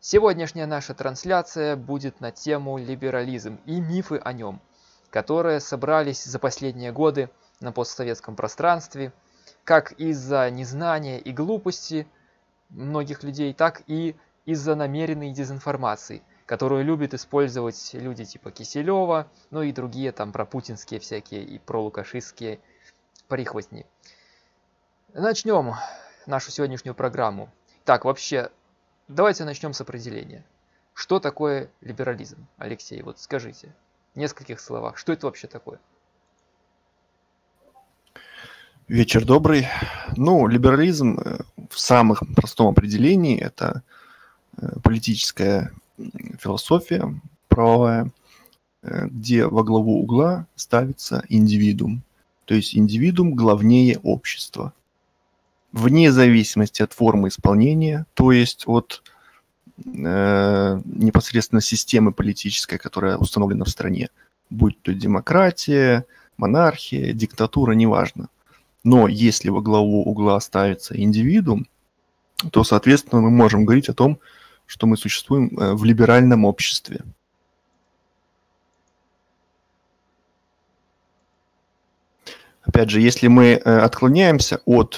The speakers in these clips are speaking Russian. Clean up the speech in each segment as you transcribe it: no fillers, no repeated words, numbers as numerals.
Сегодняшняя наша трансляция будет на тему либерализм и мифы о нем, которые собрались за последние годы на постсоветском пространстве, как из-за незнания и глупости многих людей, так и из-за намеренной дезинформации, которую любят использовать люди типа Киселева, ну и другие там пропутинские всякие и пролукашистские прихвостни. Начнем нашу сегодняшнюю программу. Так, вообще, давайте начнем с определения. Что такое либерализм? Алексей, вот скажите в нескольких словах, что это вообще такое? Вечер добрый. Либерализм в самом простом определении – это политическая философия правовая, где во главу угла ставится индивидуум. То есть индивидуум главнее общества. Вне зависимости от формы исполнения, то есть от непосредственно системы политической, которая установлена в стране, будь то демократия, монархия, диктатура, неважно. Но если во главу угла ставится индивидуум, то, соответственно, мы можем говорить о том, что мы существуем в либеральном обществе. Опять же, если мы отклоняемся от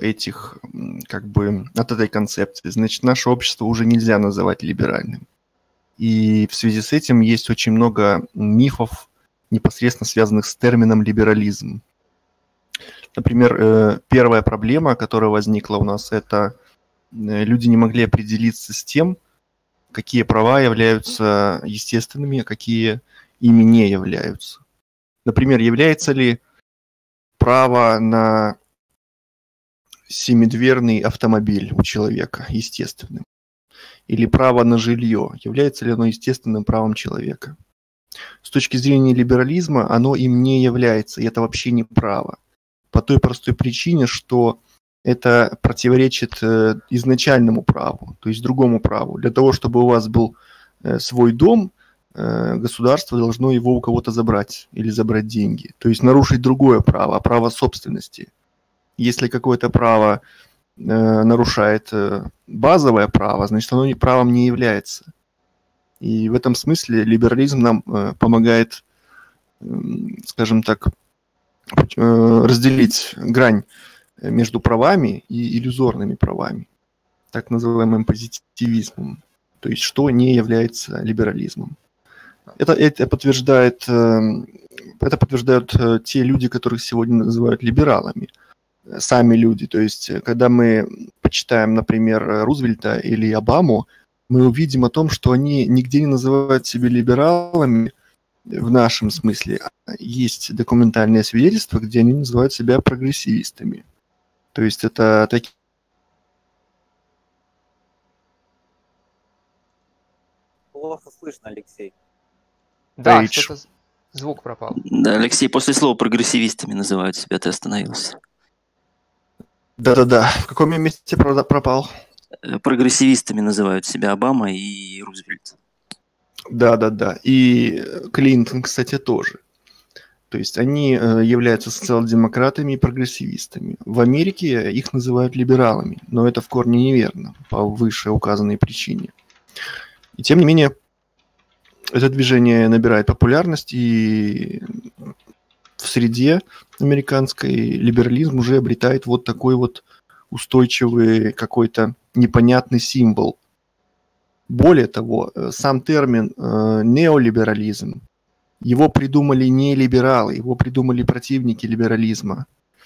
от этой концепции, значит, наше общество уже нельзя называть либеральным. И в связи с этим есть очень много мифов, непосредственно связанных с термином либерализм. Например, первая проблема, которая возникла у нас, это люди не могли определиться с тем, какие права являются естественными, а какие ими не являются. Например, является ли право на семидверный автомобиль у человека естественным? Или право на жилье, является ли оно естественным правом человека? С точки зрения либерализма оно им не является, и это вообще не право. По той простой причине, что это противоречит изначальному праву, то есть другому праву. Для того, чтобы у вас был свой дом, государство должно его у кого-то забрать или забрать деньги. То есть нарушить другое право, право собственности. Если какое-то право нарушает базовое право, значит, оно правом не является. И в этом смысле либерализм нам помогает, скажем так, разделить грань между правами и иллюзорными правами, так называемым позитивизмом, то есть что не является либерализмом. Это подтверждают те люди, которых сегодня называют либералами, сами люди. То есть когда мы почитаем, например, Рузвельта или Обаму, мы увидим о том, что они нигде не называют себя либералами в нашем смысле. Есть документальные свидетельства, где они называют себя прогрессивистами. То есть это такие... Плохо слышно, Алексей. Да, что-то звук пропал. Да, Алексей, после слова прогрессивистами называют себя, ты остановился. Да-да-да. В каком месте пропал? Прогрессивистами называют себя Обама и Рузвельт. Да-да-да. И Клинтон, кстати, тоже. То есть они являются социал-демократами и прогрессивистами. В Америке их называют либералами, но это в корне неверно по вышеуказанной причине. И тем не менее, это движение набирает популярность, и в среде американской либерализм уже обретает вот такой вот устойчивый какой-то непонятный символ. Более того, сам термин неолиберализм, его придумали не либералы, его придумали противники либерализма.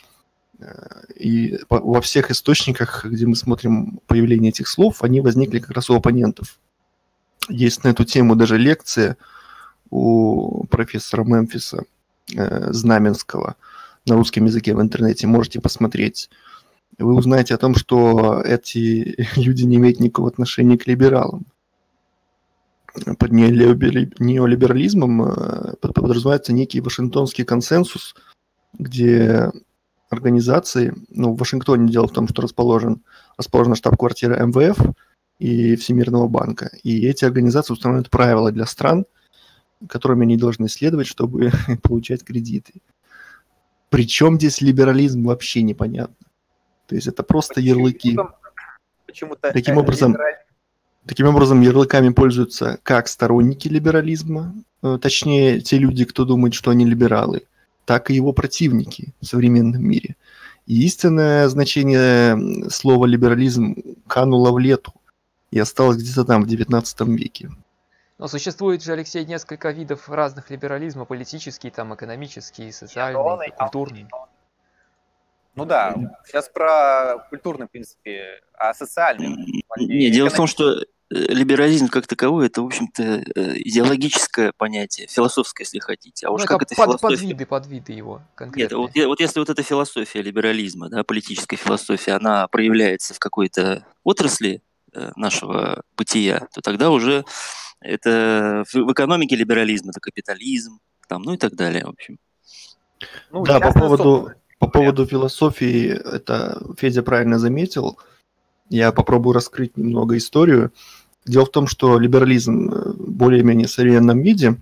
И во всех источниках, где мы смотрим появление этих слов, они возникли как раз у оппонентов. Есть на эту тему даже лекция у профессора Мемфиса Знаменского на русском языке в интернете. Можете посмотреть. Вы узнаете о том, что эти люди не имеют никакого отношения к либералам. Под неолиберализмом подразумевается некий Вашингтонский консенсус, где организации, в Вашингтоне дело в том, что расположена штаб-квартира МВФ и Всемирного банка, и эти организации устанавливают правила для стран, которыми они должны следовать, чтобы получать кредиты. Причем здесь либерализм, вообще непонятно. То есть это просто ярлыки. Почему-то Таким образом... Таким образом, ярлыками пользуются как сторонники либерализма, точнее, те люди, кто думает, что они либералы, так и его противники в современном мире. И истинное значение слова «либерализм» кануло в лету и осталось где-то там, в XIX веке. Но существует же, Алексей, несколько видов разных либерализма: политический, там, экономический, социальный, культурный. Ну да, сейчас про культурный, в принципе, а социальный? Не, дело в том, что либерализм как таковой, это, в общем-то, идеологическое понятие, философское, если хотите. А уж как это философия... подвиды его конкретные. Нет, вот если вот эта философия либерализма, да, политическая философия, она проявляется в какой-то отрасли нашего бытия, то тогда уже это в экономике либерализм, это капитализм, там, ну и так далее, в общем. Ну, да, по поводу философии, это Федя правильно заметил. Я попробую раскрыть немного историю. Дело в том, что либерализм в более-менее современном виде,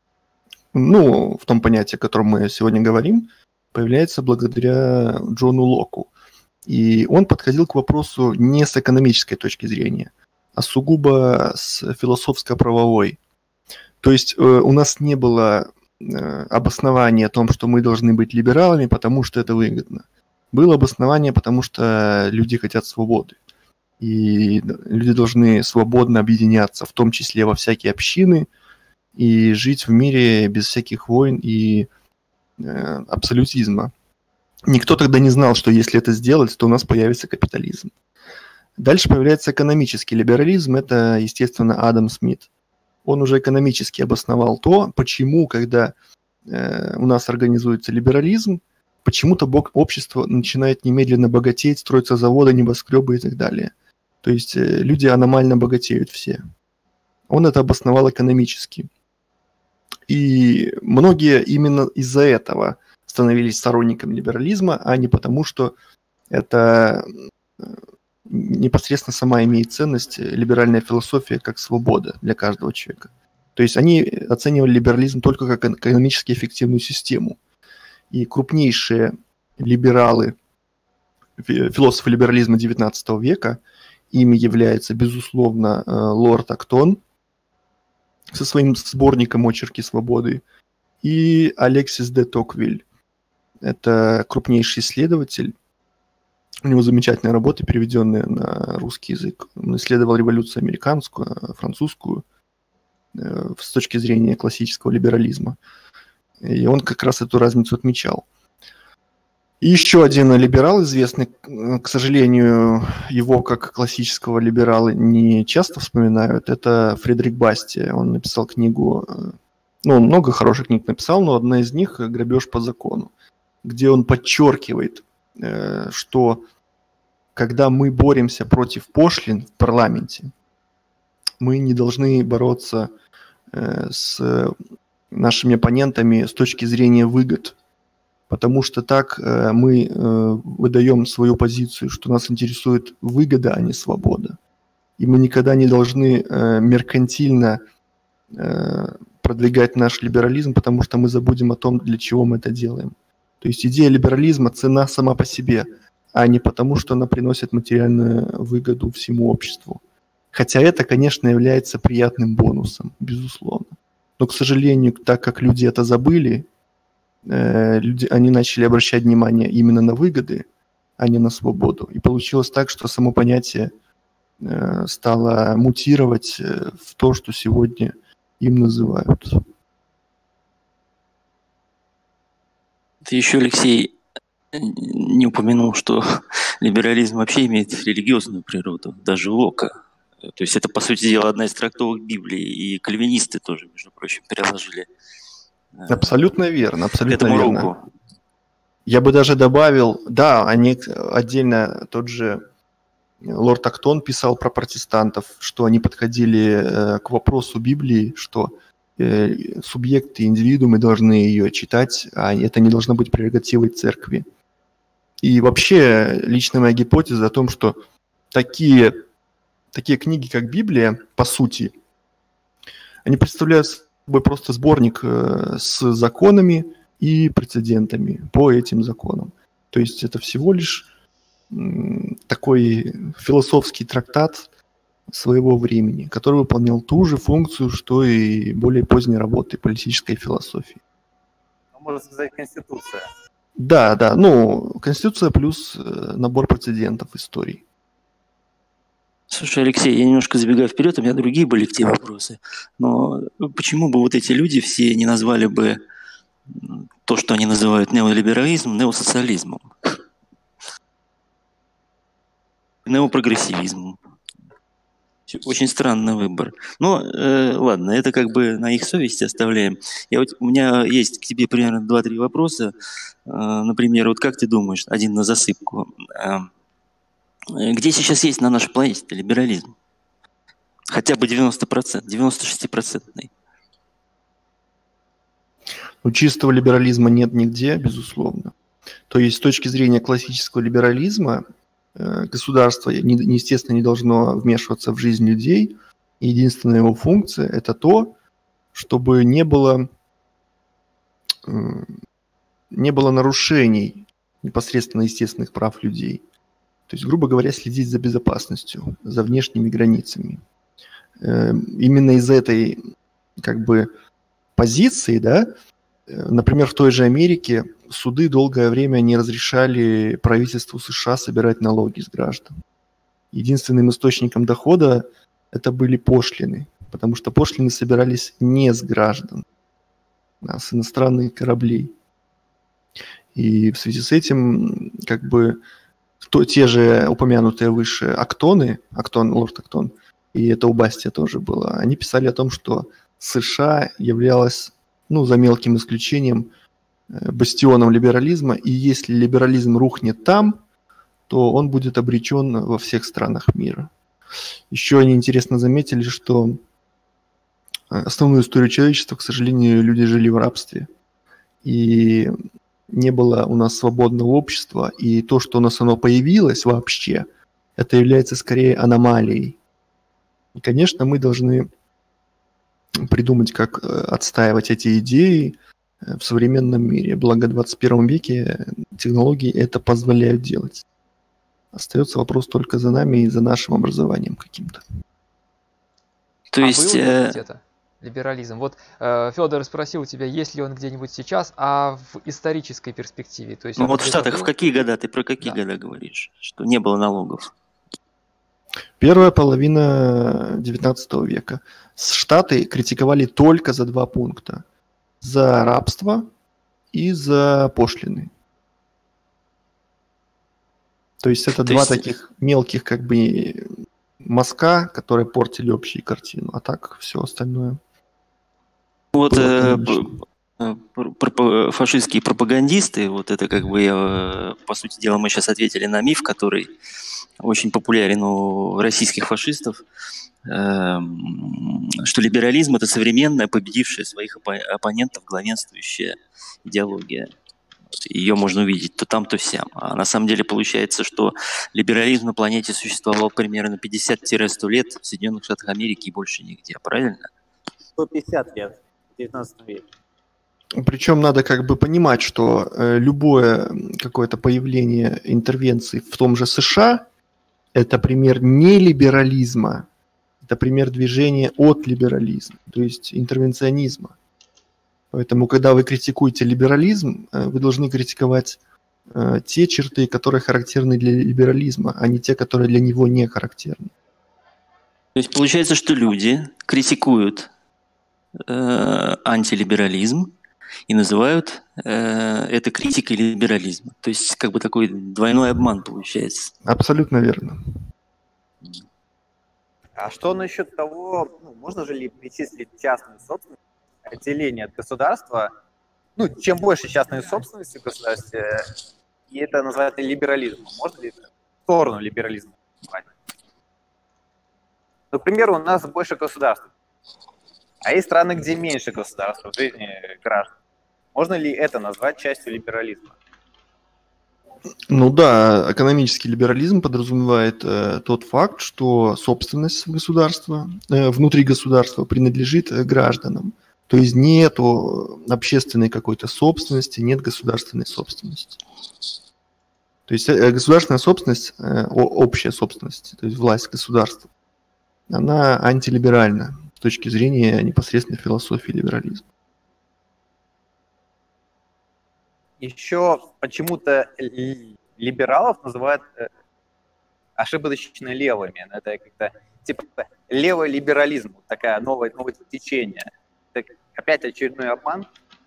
ну, в том понятии, о котором мы сегодня говорим, появляется благодаря Джону Локу. И он подходил к вопросу не с экономической точки зрения, а сугубо с философско-правовой. То есть у нас не было обоснования о том, что мы должны быть либералами, потому что это выгодно. Было обоснование, потому что люди хотят свободы. И люди должны свободно объединяться, в том числе во всякие общины, и жить в мире без всяких войн и абсолютизма. Никто тогда не знал, что если это сделать, то у нас появится капитализм. Дальше появляется экономический либерализм, это, естественно, Адам Смит. Он уже экономически обосновал то, почему, когда у нас организуется либерализм, почему-то общество начинает немедленно богатеть, строятся заводы, небоскребы и так далее. То есть люди аномально богатеют все. Он это обосновал экономически. И многие именно из-за этого становились сторонниками либерализма, а не потому, что это непосредственно сама имеет ценность, либеральная философия, как свобода для каждого человека. То есть они оценивали либерализм только как экономически эффективную систему. И крупнейшие либералы, философы либерализма XIX века, ими является, безусловно, лорд Актон со своим сборником «Очерки свободы» и Алексис де Токвиль. Это крупнейший исследователь. У него замечательная работа, переведенная на русский язык. Он исследовал революцию американскую, французскую с точки зрения классического либерализма. И он как раз эту разницу отмечал. И еще один либерал известный, к сожалению, его как классического либерала не часто вспоминают, это Фредерик Басти. Он написал книгу, ну, он много хороших книг написал, но одна из них «Грабеж по закону», где он подчеркивает, что когда мы боремся против пошлин в парламенте, мы не должны бороться с нашими оппонентами с точки зрения выгод, потому что так мы выдаем свою позицию, что нас интересует выгода, а не свобода. И мы никогда не должны меркантильно продвигать наш либерализм, потому что мы забудем о том, для чего мы это делаем. То есть идея либерализма – цена сама по себе, а не потому, что она приносит материальную выгоду всему обществу. Хотя это, конечно, является приятным бонусом, безусловно. Но, к сожалению, так как люди это забыли, они начали обращать внимание именно на выгоды, а не на свободу. И получилось так, что само понятие стало мутировать в то, что сегодня им называют. Ты еще, Алексей, не упомянул, что либерализм вообще имеет религиозную природу, даже Лока. То есть это, по сути дела, одна из трактовок Библии, и кальвинисты тоже, между прочим, переложили. Абсолютно верно, абсолютно к этому верно. руку. Я бы даже добавил, да, они отдельно, тот же лорд Актон писал про протестантов, что они подходили к вопросу Библии, что субъекты, индивидуумы должны ее читать, а это не должно быть прерогативой церкви. И вообще личная моя гипотеза о том, что такие книги, как Библия, по сути, они представляют собой просто сборник с законами и прецедентами по этим законам. То есть это всего лишь такой философский трактат, своего времени, который выполнял ту же функцию, что и более поздние работы политической философии. Можно сказать, Конституция. Да, да, ну, Конституция плюс набор прецедентов истории. Слушай, Алексей, я немножко забегаю вперед, у меня другие были к тебе вопросы. Но почему бы вот эти люди все не назвали бы то, что они называют неолиберализмом, неосоциализмом? Неопрогрессивизмом. Очень странный выбор. Но ладно, это как бы на их совести оставляем. У меня есть к тебе примерно 2-3 вопроса. Например, вот как ты думаешь, один на засыпку. Где сейчас есть на нашей планете либерализм? Хотя бы 90%, 96%. Ну, чистого либерализма нет нигде, безусловно. То есть с точки зрения классического либерализма государство, естественно, не должно вмешиваться в жизнь людей. И единственная его функция – это то, чтобы не было нарушений непосредственно естественных прав людей. То есть, грубо говоря, следить за безопасностью, за внешними границами. Именно из этой как бы позиции, да, например, в той же Америке суды долгое время не разрешали правительству США собирать налоги с граждан. Единственным источником дохода это были пошлины, потому что пошлины собирались не с граждан, а с иностранных кораблей. И в связи с этим, как бы, те же упомянутые выше лорд Актон, и это у Бастия тоже было, они писали о том, что США являлась, ну, за мелким исключением, бастионом либерализма, и если либерализм рухнет там, то он будет обречен во всех странах мира. Еще они интересно заметили, что основную историю человечества, к сожалению, люди жили в рабстве, и не было у нас свободного общества, и то, что у нас оно появилось вообще, это является скорее аномалией. И, конечно, мы должны придумать, как отстаивать эти идеи в современном мире. Благо в 21 веке технологии это позволяют делать. Остается вопрос только за нами и за нашим образованием каким-то. То есть... был ли где-то либерализм? Вот Федор спросил у тебя, есть ли он где-нибудь сейчас, а в исторической перспективе. То есть Ну вот в Штатах был? в какие года? Ты про какие года говоришь? Что не было налогов? Первая половина 19 века. Штаты критиковали только за 2 пункта. За рабство и за пошлины. То есть это два таких мелких как бы мазка, которые портили общую картину. А так все остальное. Вот фашистские пропагандисты, вот это как бы, по сути дела, мы сейчас ответили на миф, который очень популярен у российских фашистов, что либерализм – это современная, победившая своих оппонентов главенствующая идеология. Ее можно увидеть то там, то сям. А на самом деле получается, что либерализм на планете существовал примерно 50-100 лет в Соединенных Штатах Америки и больше нигде. Правильно? 150 лет в 19 веке. Причем надо как бы понимать, что любое какое-то появление интервенций в том же США – это пример не либерализма, это пример движения от либерализма, то есть интервенционизма. Поэтому, когда вы критикуете либерализм, вы должны критиковать те черты, которые характерны для либерализма, а не те, которые для него не характерны. То есть получается, что люди критикуют антилиберализм и называют это критикой либерализма. То есть как бы такой двойной обман получается. Абсолютно верно. А что насчет того, можно же ли причислить частную собственность, отделение от государства? Ну, чем больше частной собственности в государстве, и это называется либерализмом. Можно ли это в сторону либерализма назвать? Например, у нас больше государства, а есть страны, где меньше государства в жизни граждан. Можно ли это назвать частью либерализма? Ну да, экономический либерализм подразумевает тот факт, что собственность государства, внутри государства принадлежит гражданам. То есть нет общественной какой-то собственности, нет государственной собственности. То есть государственная собственность, общая собственность, то есть власть государства, она антилиберальна с точки зрения непосредственно философии либерализма. Еще почему-то либералов называют ошибочно левыми. Это как-то типа левый либерализм, такое новое течение. Это опять очередной обман.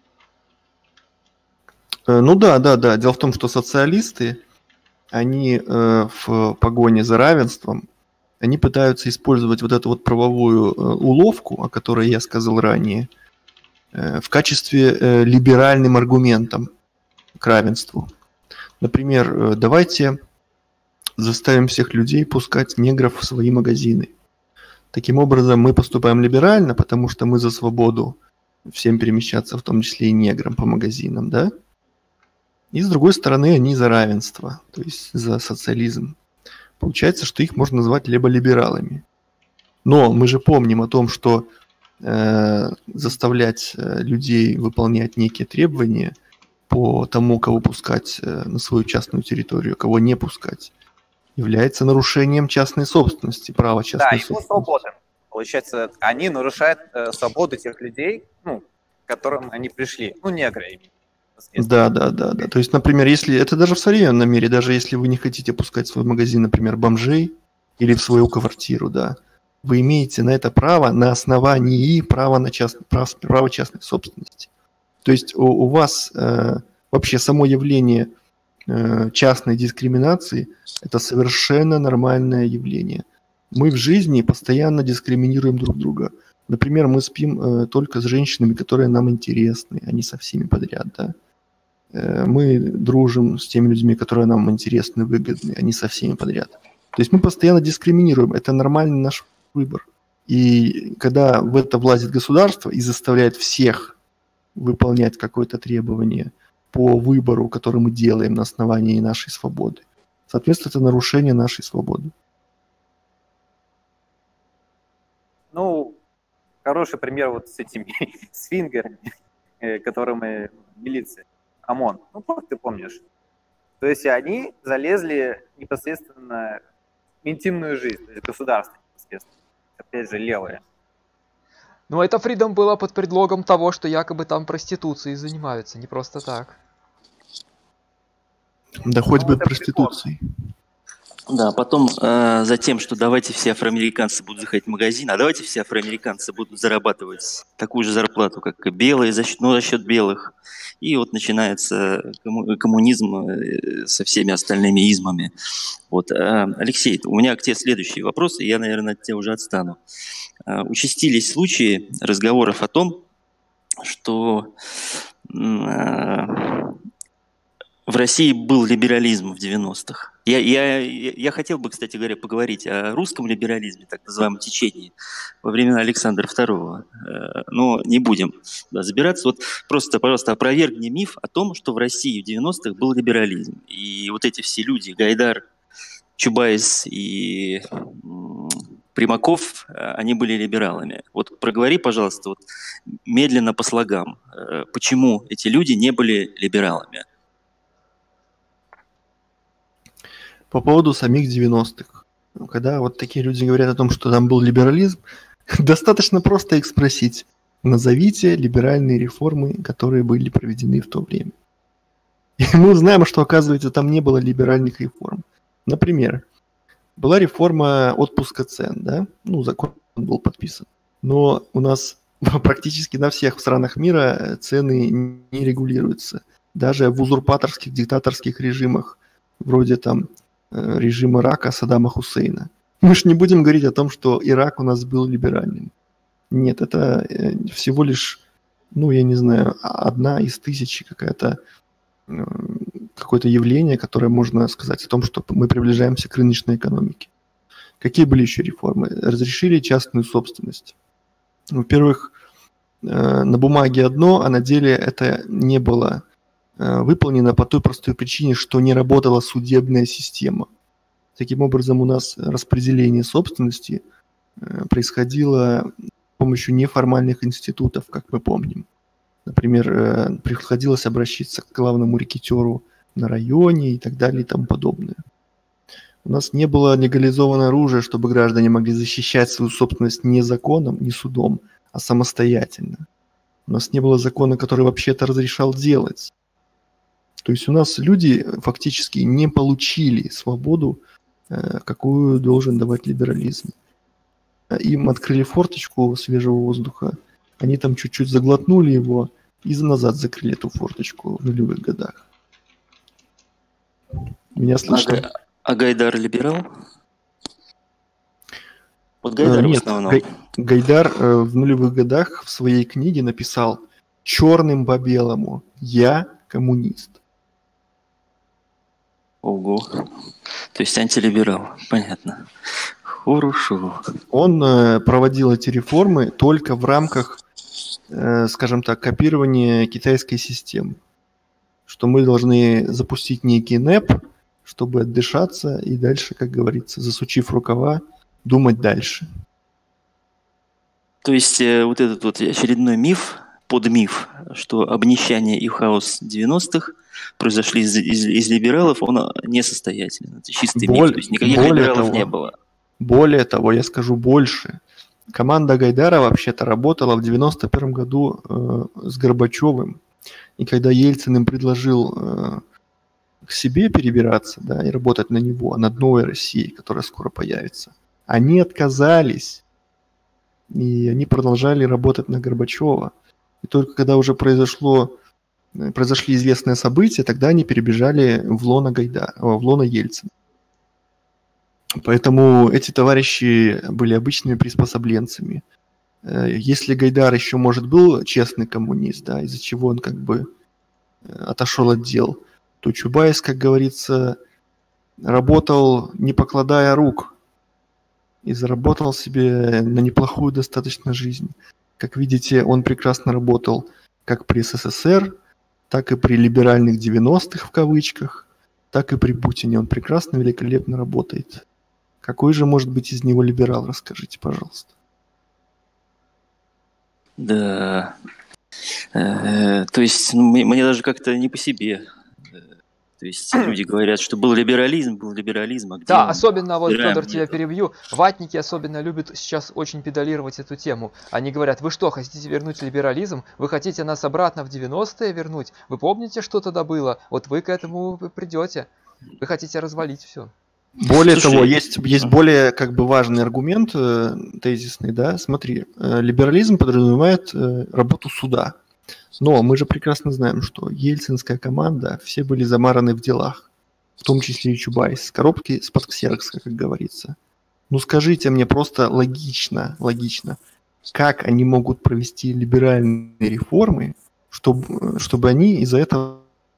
Ну да. Дело в том, что социалисты, они в погоне за равенством, они пытаются использовать вот эту вот правовую уловку, о которой я сказал ранее, в качестве либеральным аргументом к равенству. Например, давайте заставим всех людей пускать негров в свои магазины. Таким образом, мы поступаем либерально, потому что мы за свободу всем перемещаться, в том числе и неграм по магазинам, да? И с другой стороны, они за равенство, то есть за социализм. Получается, что их можно назвать либо либералами. Но мы же помним о том, что заставлять людей выполнять некие требования по тому, кого пускать на свою частную территорию, кого не пускать, является нарушением частной собственности, права частной собственности. Да, его свободы. Получается, они нарушают свободу тех людей, к которым они пришли, негры. Да. То есть, например, если это даже в современном мире, даже если вы не хотите пускать в свой магазин, например, бомжей или в свою квартиру, да, вы имеете на это право на основании права частной собственности. То есть у вас вообще само явление частной дискриминации – это совершенно нормальное явление. Мы в жизни постоянно дискриминируем друг друга. Например, мы спим только с женщинами, которые нам интересны, а не со всеми подряд, да. Мы дружим с теми людьми, которые нам интересны, выгодны, а не со всеми подряд. То есть мы постоянно дискриминируем. Это нормальный наш выбор. И когда в это влазит государство и заставляет всех выполнять какое-то требование по выбору, который мы делаем на основании нашей свободы, соответственно, это нарушение нашей свободы. Хороший пример вот с этими свингерами, которыми милиция, ОМОН. Ты помнишь. То есть они залезли непосредственно в интимную жизнь, то есть государство непосредственно. Опять же, левые. Это Freedom было под предлогом того, что якобы там проституцией занимаются, не просто так. Да хоть бы проституцией. Да, потом за тем, что давайте все афроамериканцы будут заходить в магазин, а давайте все афроамериканцы будут зарабатывать такую же зарплату, как и белые, за счет белых. И вот начинается коммунизм со всеми остальными измами. Алексей, у меня к тебе следующий вопрос, и я, наверное, от тебя уже отстану. Участились случаи разговоров о том, что в России был либерализм в 90-х. Я хотел бы, кстати говоря, поговорить о русском либерализме, так называемом течении, во времена Александра II. Но не будем забираться. Просто, пожалуйста, опровергни миф о том, что в России в 90-х был либерализм. И вот эти все люди, Гайдар, Чубайс и Примаков, они были либералами. Проговори, пожалуйста, медленно по слогам, почему эти люди не были либералами. По поводу самих 90-х. Когда такие люди говорят о том, что там был либерализм, достаточно просто их спросить. Назовите либеральные реформы, которые были проведены в то время. И мы узнаем, что, оказывается, там не было либеральных реформ. Например, была реформа отпуска цен, да? Закон был подписан. Но у нас практически на всех странах мира цены не регулируются. Даже в узурпаторских, диктаторских режимах, вроде режим Ирака Саддама Хусейна. Мы же не будем говорить о том, что Ирак у нас был либеральным. Нет, это всего лишь, я не знаю, одна из тысячи какое-то явление, которое можно сказать о том, что мы приближаемся к рыночной экономике. Какие были еще реформы? Разрешили частную собственность. Во-первых, на бумаге одно, а на деле это не было выполнено по той простой причине, что не работала судебная система. Таким образом, у нас распределение собственности происходило с помощью неформальных институтов, как мы помним. Например, приходилось обращаться к главному рекетеру на районе и так далее и тому подобное. У нас не было легализованного оружия, чтобы граждане могли защищать свою собственность не законом, не судом, а самостоятельно. У нас не было закона, который вообще это разрешал делать. То есть у нас люди фактически не получили свободу, какую должен давать либерализм. Им открыли форточку свежего воздуха, они там чуть-чуть заглотнули его и назад закрыли эту форточку в нулевых годах. Меня слышно? А Гайдар либерал? Вот Гайдар Нет, в основном. Гайдар в нулевых годах в своей книге написал черным по белому: «Я коммунист». Ого. То есть антилиберал. Понятно. Хорошо. Он проводил эти реформы только в рамках, скажем так, копирования китайской системы. Что мы должны запустить некий НЭП, чтобы отдышаться и дальше, как говорится, засучив рукава, думать дальше. То есть вот этот вот очередной миф, подмиф, что обнищание и хаос 90-х произошли из либералов, он несостоятелен. Это чистый миф. То есть никаких либералов не было. Более того, я скажу больше. Команда Гайдара вообще-то работала в 91 году с Горбачевым. И когда Ельцин им предложил к себе перебираться, да, и работать на него, над новой Россией, которая скоро появится, они отказались. И они продолжали работать на Горбачева. И только когда уже произошли известные события, тогда они перебежали в лоно Ельцина. Поэтому эти товарищи были обычными приспособленцами. Если Гайдар еще, может, был честный коммунист, да, из-за чего он как бы отошел от дел, то Чубайс, как говорится, работал, не покладая рук, и заработал себе на неплохую достаточно жизнь. Как видите, он прекрасно работал как при СССР, так и при либеральных 90-х в кавычках, так и при Путине. Он прекрасно, великолепно работает. Какой же может быть из него либерал, расскажите, пожалуйста. Да. То есть мне даже как-то не по себе. То есть люди говорят, что был либерализм, а где Да, он? особенно, вот, Прям Федор, тебя нету. перебью, ватники особенно любят сейчас очень педалировать эту тему. Они говорят: вы что, хотите вернуть либерализм? Вы хотите нас обратно в 90-е вернуть? Вы помните, что тогда было? Вот вы к этому придете. Вы хотите развалить все. Более Слушай, того, есть более как бы важный аргумент тезисный, да. Смотри, либерализм подразумевает работу суда. Но мы же прекрасно знаем, что ельцинская команда, все были замараны в делах, в том числе и Чубайс, с коробки из-под ксерокса, как говорится. Ну скажите мне просто логично, как они могут провести либеральные реформы, чтобы они из-за этого...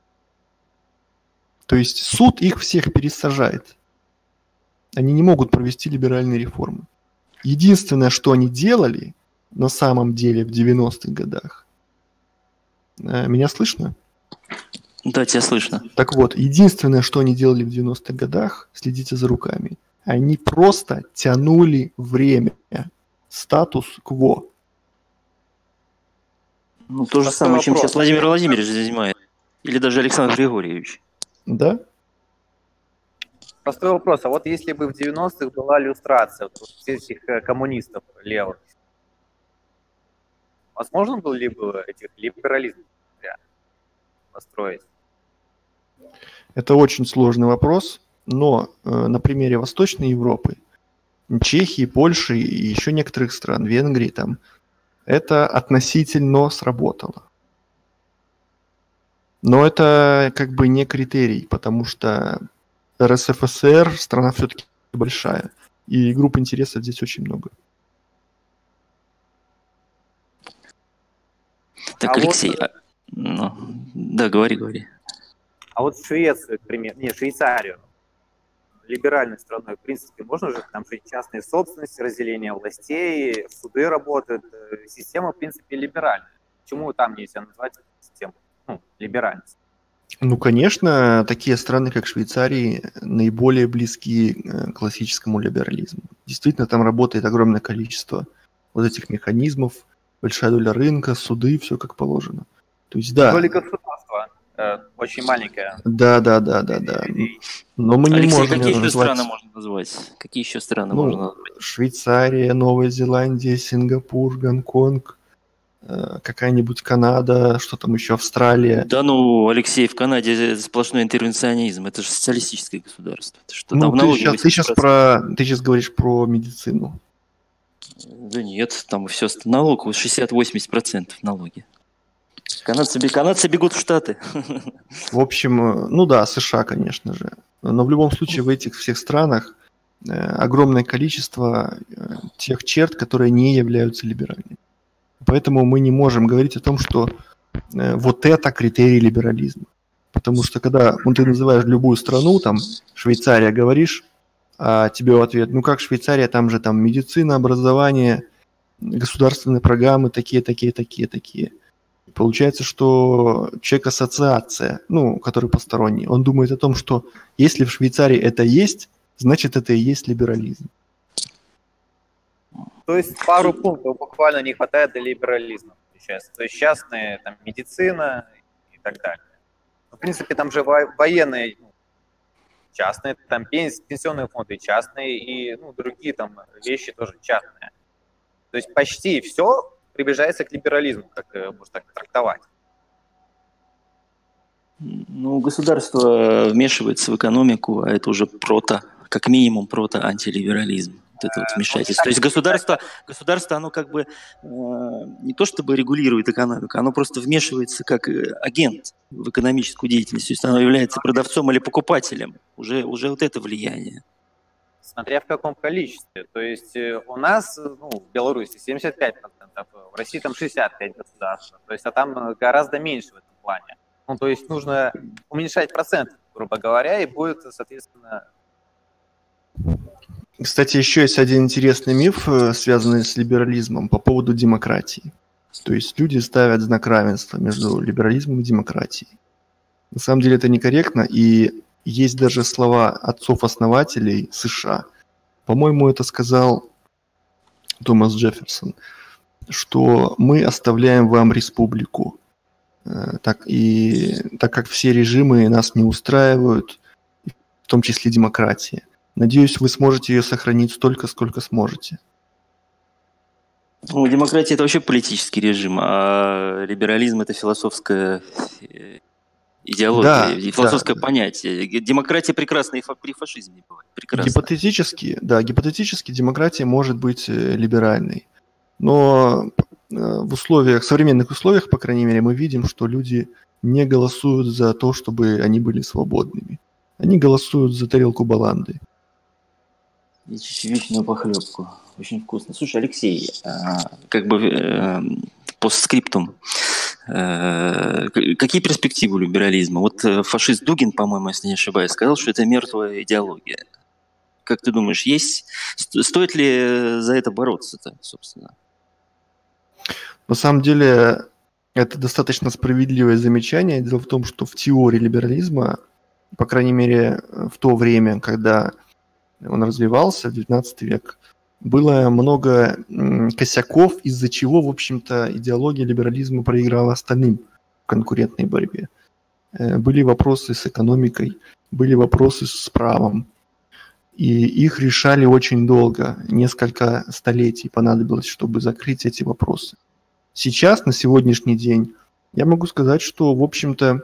То есть суд их всех пересажает. Они не могут провести либеральные реформы. Единственное, что они делали на самом деле в 90-х годах. Меня слышно? Да, тебя слышно. Так вот, единственное, что они делали в 90-х годах, следите за руками, они просто тянули время. Статус-кво. Ну, то же самое, чем сейчас Владимир Владимирович занимает. Или даже Александр Григорьевич. Да? Простой вопрос. А вот если бы в 90-х была люстрация вот всех этих коммунистов левых, возможно было ли бы этих либерализм построить? Это очень сложный вопрос, но на примере Восточной Европы, Чехии, Польши и еще некоторых стран, Венгрии, там, это относительно сработало. Но это как бы не критерий, потому что РСФСР страна все-таки большая, и групп интересов здесь очень много. Так, Алексей, да, говори. А вот Швецию, Швейцарию, либеральной страной, в принципе, можно же там жить частной собственности, разделение властей, суды работают, система, в принципе, либеральная. Почему там нельзя назвать систему либеральной? Ну, конечно, такие страны, как Швейцария, наиболее близки к классическому либерализму. Действительно, там работает огромное количество вот этих механизмов, большая доля рынка, суды, все как положено. То есть, да. Доля государства очень маленькая. Да. Но мы не Алексей, можем какие еще назвать... страны можно назвать? Какие еще страны Ну, можно назвать? Швейцария, Новая Зеландия, Сингапур, Гонконг, какая-нибудь Канада, что там еще, Австралия. Да ну, Алексей, в Канаде сплошной интервенционизм. Это же социалистическое государство. Это что, там Ну, ты налоги сейчас говоришь про медицину. Да нет, там все налог 60-80% налоги. Канадцы бегут в Штаты. В общем, ну да, США, конечно же. Но в любом случае в этих всех странах огромное количество тех черт, которые не являются либеральными. Поэтому мы не можем говорить о том, что вот это критерий либерализма. Потому что когда ты называешь любую страну, там Швейцария говоришь, а тебе в ответ, ну как Швейцария, там же там медицина, образование, государственные программы такие. Получается, что человек-ассоциация, который посторонний, он думает о том, что если в Швейцарии это есть, значит это и есть либерализм. То есть пару пунктов буквально не хватает для либерализма сейчас. То есть частная там, медицина и так далее. В принципе, там же военные частные, там пенсионные фонды частные и другие там вещи тоже частные. То есть почти все приближается к либерализму, как можно так трактовать. Ну, государство вмешивается в экономику, а это уже как минимум антилиберализм. Вот это вот вмешательство. То есть государство, оно как бы не то чтобы регулирует экономику, оно просто вмешивается как агент в экономическую деятельность. То есть оно является продавцом или покупателем. Уже вот это влияние. Смотря в каком количестве. То есть у нас, в Беларуси 75%, в России там 65% государств. То есть, а там гораздо меньше в этом плане. То есть нужно уменьшать процент, грубо говоря, и будет, соответственно... Кстати, еще есть один интересный миф, связанный с либерализмом, по поводу демократии. То есть люди ставят знак равенства между либерализмом и демократией. На самом деле это некорректно, и есть даже слова отцов-основателей США. По-моему, это сказал Томас Джефферсон, что мы оставляем вам республику, так как все режимы нас не устраивают, в том числе демократия. Надеюсь, вы сможете ее сохранить столько, сколько сможете. Ну, демократия – это вообще политический режим, а либерализм – это философская идеология, философское понятие. Демократия прекрасна и при фашизме бывает. Прекрасно. Гипотетически демократия может быть либеральной. Но в современных условиях, по крайней мере, мы видим, что люди не голосуют за то, чтобы они были свободными. Они голосуют за тарелку баланды. И чечевичную похлебку. Очень вкусно. Слушай, Алексей, постскриптум. Какие перспективы у либерализма? Вот фашист Дугин, по-моему, если не ошибаюсь, сказал, что это мертвая идеология. Как ты думаешь, стоит ли за это бороться-то, собственно? На самом деле, это достаточно справедливое замечание. Дело в том, что в теории либерализма, по крайней мере, в то время, когда он развивался, в XIX век, было много косяков, из-за чего, в общем-то, идеология либерализма проиграла остальным в конкурентной борьбе. Были вопросы с экономикой, были вопросы с правом, и их решали очень долго, несколько столетий понадобилось, чтобы закрыть эти вопросы. Сейчас, на сегодняшний день, я могу сказать, что, в общем-то,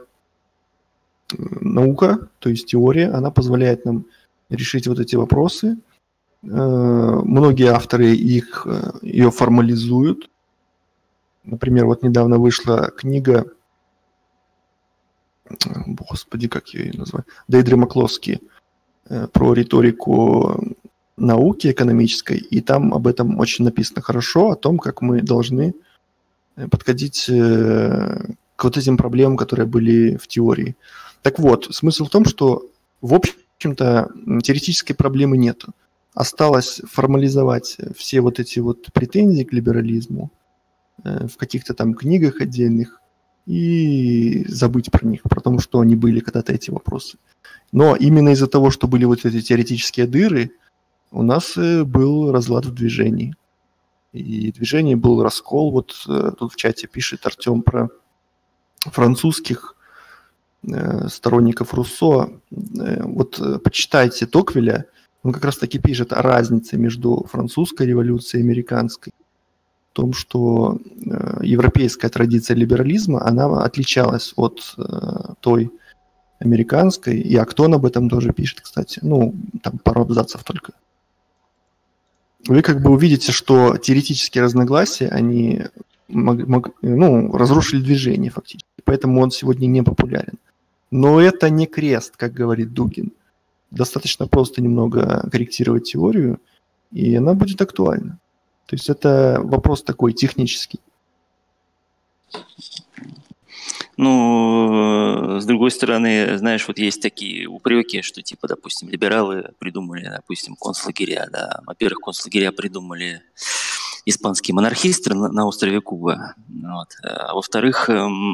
наука, то есть теория, она позволяет нам решить вот эти вопросы. Многие авторы ее формализуют. Например, вот недавно вышла книга, господи, как ее назвать, Дейдры Маклоски, про риторику науки экономической, и там об этом очень написано хорошо, о том, как мы должны подходить к вот этим проблемам, которые были в теории. Так вот, смысл в том, что, в общем-то, теоретической проблемы нету. Осталось формализовать все вот эти вот претензии к либерализму в каких-то там книгах отдельных и забыть про них, про то, что они были когда-то эти вопросы. Но именно из-за того, что были вот эти теоретические дыры, у нас был разлад в движении. И в движении был раскол. Вот тут в чате пишет Артем про французских сторонников Руссо, вот почитайте Токвеля, он как раз таки пишет о разнице между французской революцией и американской. В том, что европейская традиция либерализма, она отличалась от той американской, и Актон об этом тоже пишет, кстати. Ну, там пару абзацев только. Вы как бы увидите, что теоретические разногласия, они разрушили движение фактически, поэтому он сегодня не популярен. Но это не крест, как говорит Дугин. Достаточно просто немного корректировать теорию, и она будет актуальна. То есть это вопрос такой технический. Ну, с другой стороны, знаешь, вот есть такие упреки, что, типа, допустим, либералы придумали, допустим, концлагеря, да. Во-первых, концлагеря придумали испанские монархисты на острове Куба. Вот. А во-вторых,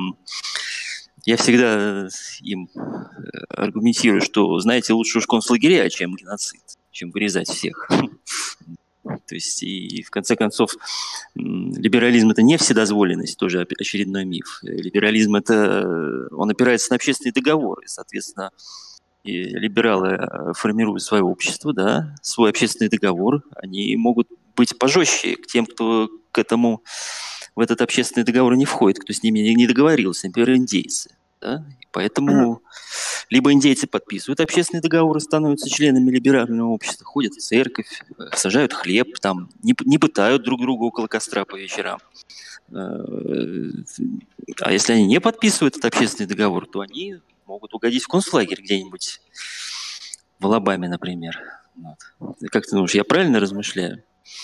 я всегда им аргументирую, что, знаете, лучше уж концлагеря, чем геноцид, чем вырезать всех. То есть, и в конце концов, либерализм – это не вседозволенность, тоже очередной миф. Либерализм – это, он опирается на общественные договоры, соответственно, и либералы формируют свое общество, да, свой общественный договор, они могут быть пожестче к тем, кто в этот общественный договор не входит, кто с ними не договорился, например, индейцы, да, и поэтому либо индейцы подписывают общественные договоры, становятся членами либерального общества, ходят в церковь, сажают хлеб, там, не пытают друг друга около костра по вечерам. А если они не подписывают этот общественный договор, то они могут угодить в концлагерь где-нибудь в Алабаме, например. Вот. Как ты думаешь, я правильно размышляю?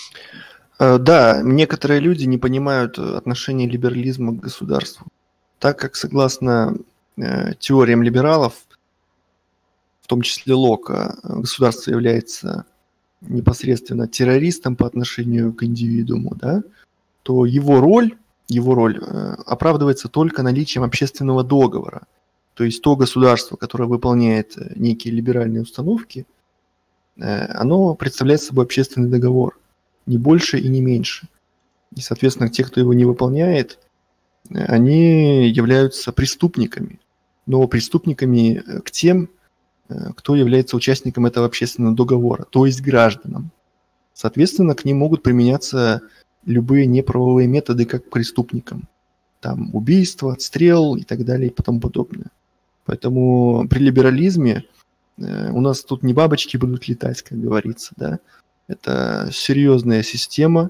Да, некоторые люди не понимают отношения либерализма к государству. Так как, согласно теориям либералов, в том числе Лока, государство является непосредственно террористом по отношению к индивидууму, да, то его роль оправдывается только наличием общественного договора. То есть то государство, которое выполняет некие либеральные установки, оно представляет собой общественный договор, не больше и не меньше. И, соответственно, те, кто его не выполняет, они являются преступниками, но преступниками к тем, кто является участником этого общественного договора, то есть гражданам. Соответственно, к ним могут применяться любые неправовые методы, как к преступникам. Там убийство, отстрел и так далее и тому подобное. Поэтому при либерализме у нас тут не бабочки будут летать, как говорится, да. Это серьезная система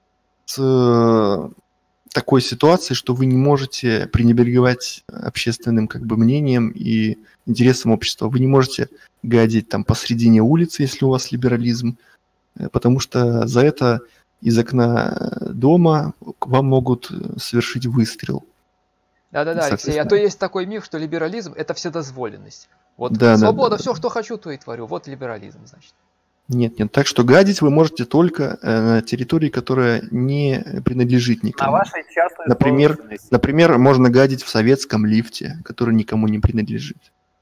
с такой ситуацией, что вы не можете пренебрегать общественным мнением и интересам общества. Вы не можете гадить там посредине улицы, если у вас либерализм, потому что за это из окна дома к вам могут совершить выстрел. Да-да-да, Алексей, а то есть такой миф, что либерализм – это вседозволенность. Вот да, свобода, да. все, что хочу, то и творю. Вот либерализм, значит. Нет. Так что гадить вы можете только на территории, которая не принадлежит никому. На вашей частной Например, можно гадить в советском лифте, который никому не принадлежит.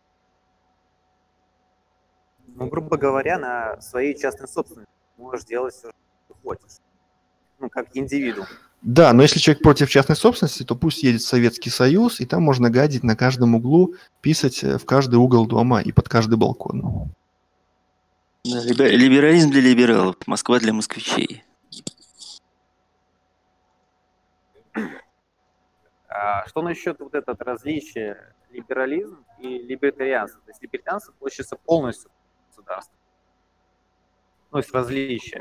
Ну, грубо говоря, на своей частной собственности можешь делать все, что хочешь. Ну, как индивидуум. Да, но если человек против частной собственности, то пусть едет в Советский Союз, и там можно гадить на каждом углу, писать в каждый угол дома и под каждый балкон. Либерализм для либералов, Москва для москвичей. Что насчет вот этого различия либерализм и либертарианство? То есть либертарианство получится полностью государство. Ну, есть различия.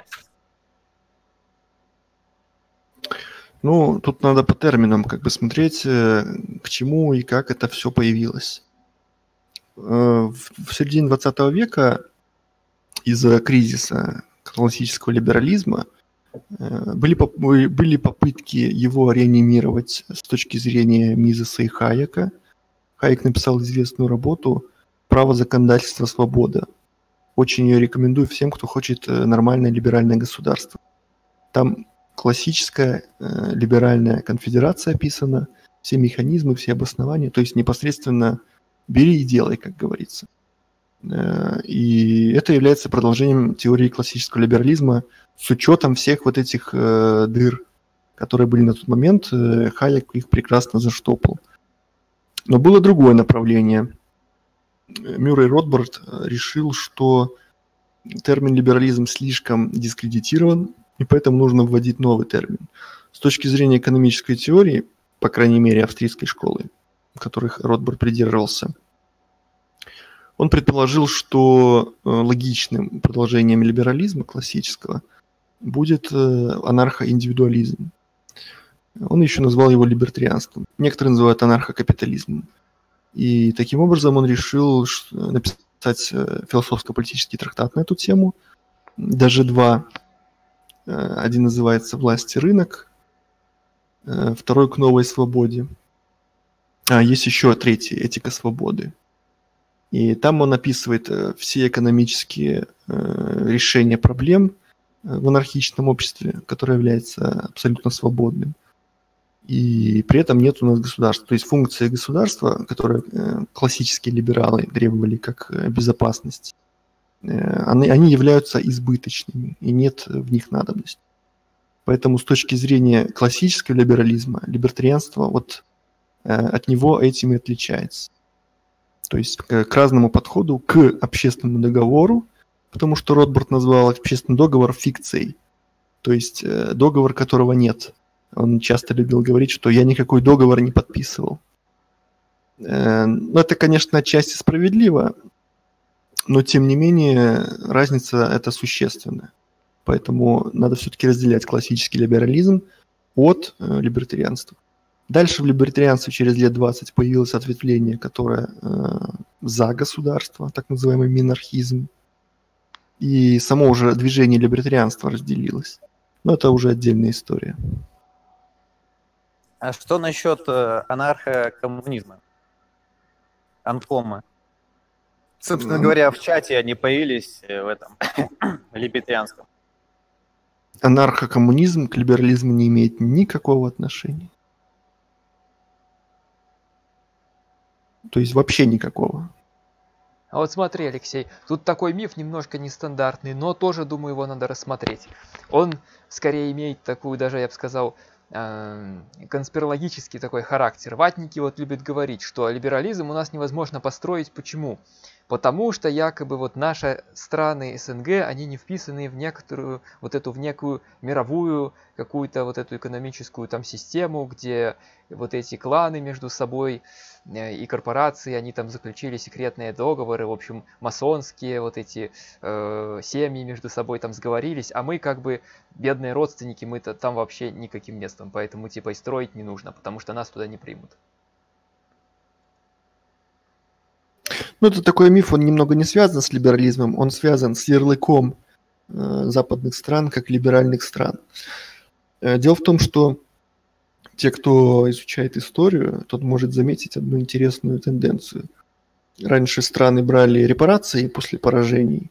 Ну, тут надо по терминам смотреть, к чему и как это все появилось. В середине 20 века из-за кризиса классического либерализма были попытки его реанимировать с точки зрения Мизеса и Хайека. Хайек написал известную работу «Право, законодательство, свобода». Очень ее рекомендую всем, кто хочет нормальное либеральное государство. Там классическая либеральная конфедерация описана, все механизмы, все обоснования, то есть непосредственно бери и делай, как говорится. И это является продолжением теории классического либерализма с учетом всех вот этих дыр, которые были на тот момент. Хайек их прекрасно заштопал. Но было другое направление. Мюррей Ротбард решил, что термин либерализм слишком дискредитирован, и поэтому нужно вводить новый термин. С точки зрения экономической теории, по крайней мере, австрийской школы, которых Ротбард придерживался, он предположил, что логичным продолжением либерализма классического будет анархоиндивидуализм. Он еще назвал его либертарианством. Некоторые называют анархокапитализмом. И таким образом он решил написать философско-политический трактат на эту тему. Даже два. Один называется «Власть и рынок», второй «К новой свободе». А есть еще третий «Этика свободы». И там он описывает все экономические решения проблем в анархичном обществе, которое является абсолютно свободным. И при этом нет у нас государства. То есть функции государства, которые классические либералы требовали как безопасность, они являются избыточными, и нет в них надобности. Поэтому с точки зрения классического либерализма, либертарианство от него этим и отличается. То есть к разному подходу к общественному договору, потому что Ротбард назвал общественный договор фикцией, то есть договор, которого нет. Он часто любил говорить, что я никакой договор не подписывал. Это, конечно, отчасти справедливо, но, тем не менее, разница эта существенная. Поэтому надо все-таки разделять классический либерализм от либертарианства. Дальше в либертарианстве через лет 20 появилось ответвление, которое за государство, так называемый минархизм. И само уже движение либертарианства разделилось. Но это уже отдельная история. А что насчет анархокоммунизма? Анкома. Собственно говоря, в чате они появились в этом либертарианском. Анархокоммунизм к либерализму не имеет никакого отношения. То есть вообще никакого. А вот смотри, Алексей, тут такой миф немножко нестандартный, но тоже, думаю, его надо рассмотреть. Он скорее имеет такую, даже я бы сказал, конспирологический такой характер. Ватники любят говорить, что либерализм у нас невозможно построить. Почему? Потому что якобы наши страны СНГ, они не вписаны в некоторую в некую мировую какую-то эту экономическую там систему, где эти кланы между собой и корпорации, они там заключили секретные договоры, в общем, масонские эти семьи между собой там сговорились, а мы бедные родственники, мы-то там вообще никаким местом, поэтому и строить не нужно, потому что нас туда не примут. Это такой миф, он немного не связан с либерализмом, он связан с ярлыком западных стран как либеральных стран. Дело в том, что те, кто изучает историю, тот может заметить одну интересную тенденцию. Раньше страны брали репарации после поражений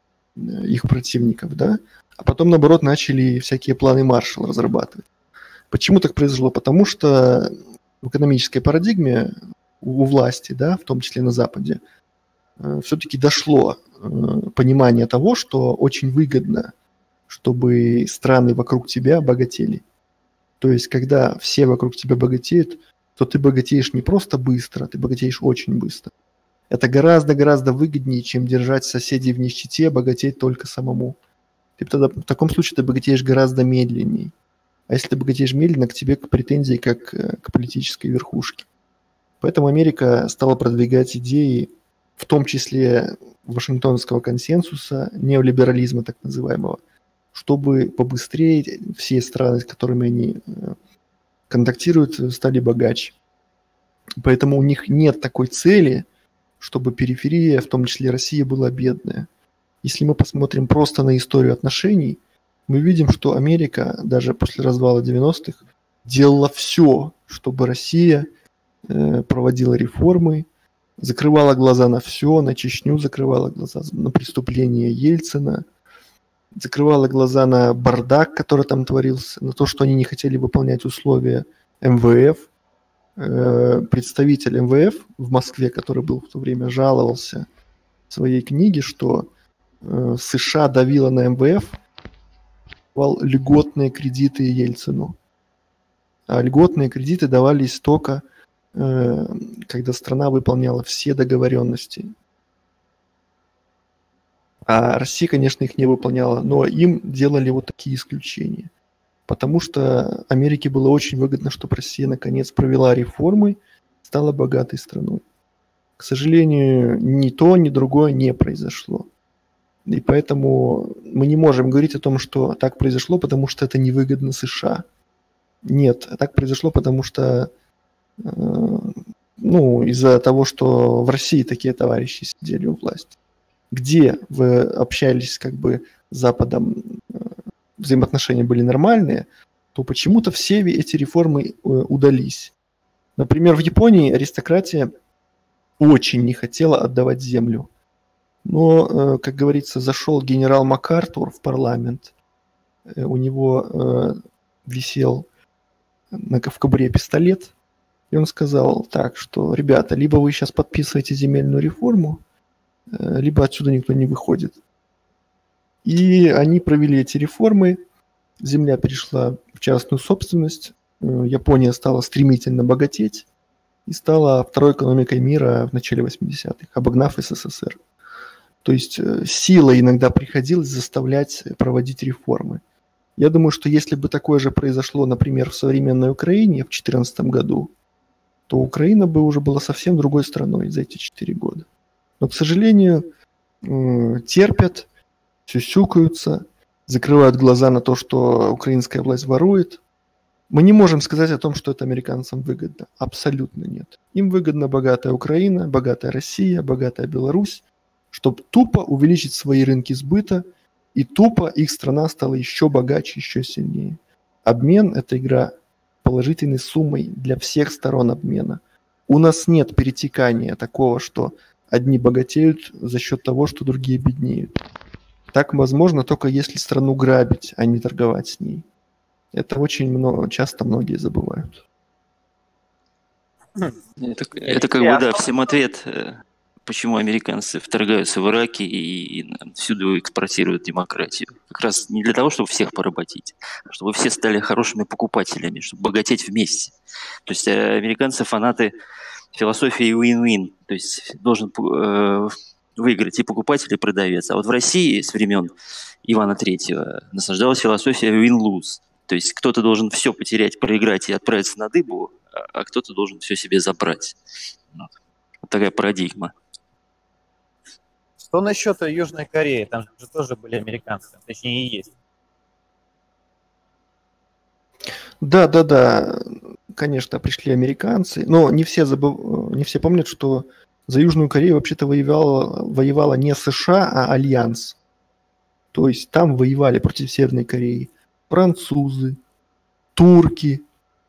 их противников, да, а потом, наоборот, начали всякие планы Маршалла разрабатывать. Почему так произошло? Потому что в экономической парадигме у власти, да, в том числе на Западе, все-таки дошло понимание того, что очень выгодно, чтобы страны вокруг тебя богатели. То есть, когда все вокруг тебя богатеют, то ты богатеешь не просто быстро, ты богатеешь очень быстро. Это гораздо-гораздо выгоднее, чем держать соседей в нищете, богатеть только самому. Ты тогда, в таком случае ты богатеешь гораздо медленнее. А если ты богатеешь медленно, к тебе претензии как к политической верхушке. Поэтому Америка стала продвигать идеи, в том числе Вашингтонского консенсуса, неолиберализма так называемого, чтобы побыстрее все страны, с которыми они контактируют, стали богаче. Поэтому у них нет такой цели, чтобы периферия, в том числе Россия, была бедная. Если мы посмотрим просто на историю отношений, мы видим, что Америка даже после развала 90-х делала все, чтобы Россия проводила реформы, закрывала глаза на все, на Чечню закрывала глаза, на преступления Ельцина, закрывала глаза на бардак, который там творился, на то, что они не хотели выполнять условия МВФ. Представитель МВФ в Москве, который был в то время, жаловался в своей книге, что США давила на МВФ, давал льготные кредиты Ельцину. А льготные кредиты давались только когда страна выполняла все договоренности. А Россия, конечно, их не выполняла, но им делали вот такие исключения. Потому что Америке было очень выгодно, чтобы Россия наконец провела реформы, стала богатой страной. К сожалению, ни то, ни другое не произошло. И поэтому мы не можем говорить о том, что так произошло, потому что это невыгодно США. Нет, так произошло, потому что из-за того, что в России такие товарищи сидели у власти. Где вы общались как бы с Западом, взаимоотношения были нормальные, то почему-то все эти реформы удались. Например, в Японии аристократия очень не хотела отдавать землю. Но, как говорится, зашел генерал МакАртур в парламент, у него висел в кобуре пистолет, и он сказал так, что, ребята, либо вы сейчас подписываете земельную реформу, либо отсюда никто не выходит. И они провели эти реформы, земля перешла в частную собственность, Япония стала стремительно богатеть и стала второй экономикой мира в начале 80-х, обогнав СССР. То есть силой иногда приходилось заставлять проводить реформы. Я думаю, что если бы такое же произошло, например, в современной Украине в 2014 году, то Украина бы уже была совсем другой страной за эти 4 года. Но, к сожалению, терпят, сюсюкаются, закрывают глаза на то, что украинская власть ворует. Мы не можем сказать о том, что это американцам выгодно. Абсолютно нет. Им выгодна богатая Украина, богатая Россия, богатая Беларусь, чтобы тупо увеличить свои рынки сбыта, и тупо их страна стала еще богаче, еще сильнее. Обмен – это игра положительной суммой для всех сторон обмена. У нас нет перетекания такого, что одни богатеют за счет того, что другие беднеют. Так возможно только если страну грабить, а не торговать с ней. Это очень часто многие забывают. Это как бы, да, всем ответ, почему американцы вторгаются в Ираке и всюду экспортируют демократию. Как раз не для того, чтобы всех поработить, а чтобы все стали хорошими покупателями, чтобы богатеть вместе. То есть американцы фанаты философии win-win, то есть должен выиграть и покупатель, и продавец. А вот в России с времен Ивана III насаждалась философия win-lose. То есть кто-то должен все потерять, проиграть и отправиться на дыбу, а кто-то должен все себе забрать. Вот такая парадигма. Что насчет Южной Кореи? Там же тоже были американцы, точнее и есть. Да. Конечно, пришли американцы, но не все помнят, что за Южную Корею вообще-то воевала не США, а Альянс. То есть там воевали против Северной Кореи французы, турки,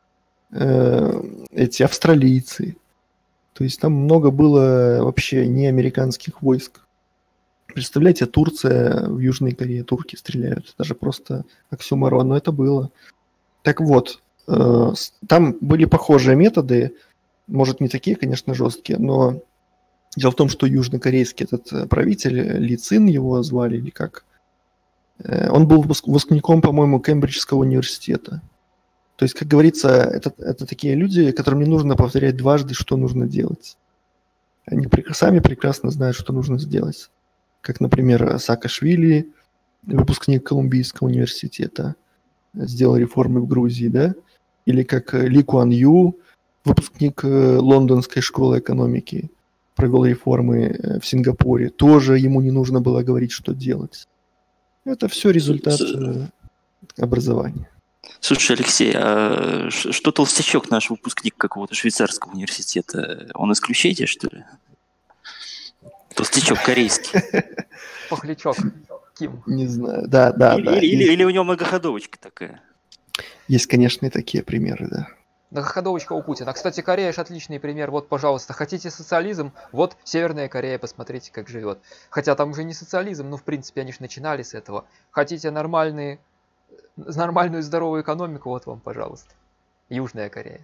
эти австралийцы. То есть там много было вообще не американских войск. Представляете, Турция в Южной Корее, турки стреляют. Даже просто оксюморон, но это было. Так вот, там были похожие методы, может не такие, конечно, жесткие, но дело в том, что южнокорейский этот правитель, Ли Цин его звали или как, он был выпускником, по-моему, Кембриджского университета. То есть, как говорится, это такие люди, которым не нужно повторять дважды, что нужно делать. Они сами прекрасно знают, что нужно сделать. Как, например, Саакашвили, выпускник Колумбийского университета, сделал реформы в Грузии, да? Или как Ли Куан Ю, выпускник Лондонской школы экономики, провел реформы в Сингапуре. Тоже ему не нужно было говорить, что делать. Это все результат образования. Слушай, Алексей, а что толстячок наш выпускник какого-то швейцарского университета? Он исключение, что ли? Толстячок корейский. Похлячок. Ким. Не знаю, да. Или у него многоходовочка такая. Есть, конечно, и такие примеры, да. Многоходовочка у Путина. Кстати, Корея же отличный пример. Вот, пожалуйста, хотите социализм? Вот Северная Корея, посмотрите, как живет. Хотя там уже не социализм, но в принципе они же начинали с этого. Хотите нормальную здоровую экономику? Вот вам, пожалуйста. Южная Корея.